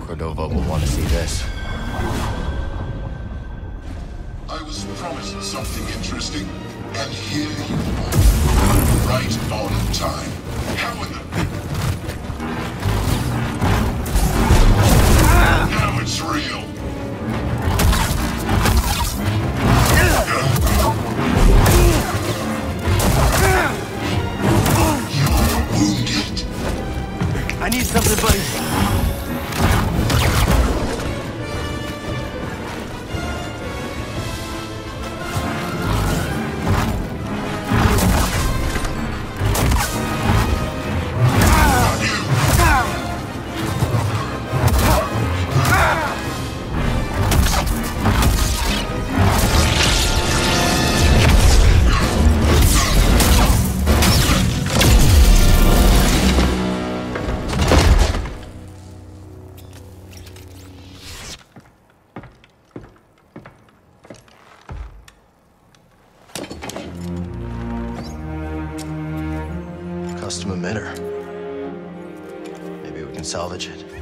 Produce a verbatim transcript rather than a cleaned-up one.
Cordova will want to see this. I was promised something interesting, and here you are. Right on time. How in the... Now it's real. You're wounded. I need something, buddy. Custom emitter. Maybe we can salvage it.